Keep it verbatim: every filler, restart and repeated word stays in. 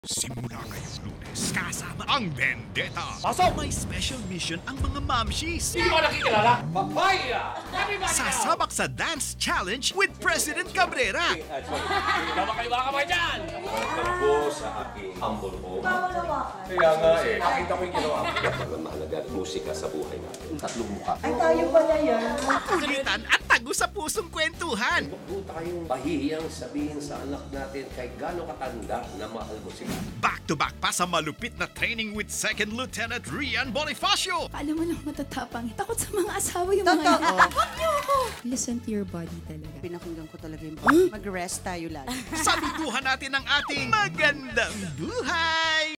Simula ngayong Lunes, kasama ang Vendetta. Pasok! May special mission ang mga mamshis. Hindi ko nakikilala. Papaya! Everybody Sasabak sa Dance Challenge with President Cabrera. Tama kayo mga kamay dyan! Nagtagpo sa aking humble home. Bawal hawakan. Kaya nga eh, nakita ko yung ginawa ko. Ang mahalaga, musika sa buhay natin. Tatlong mukha. Ay, tayo pala yan. Kulitan at tago sa pusong kwentuhan. Huwag po tayong bahiyang sabihin sa anak natin kahit gaano katanda na mahal mo sila. Back-to-back pa sa malupit na training with Second Lieutenant Rian Bonifacio. Alam mo lang matatapang. Takot sa mga asawa yung mga yan. Takot niyo ako! Listen to your body talaga. Pinakinggan ko talaga yung mag-rest tayo lagi. Saluduhan natin ang ating magandang buhay.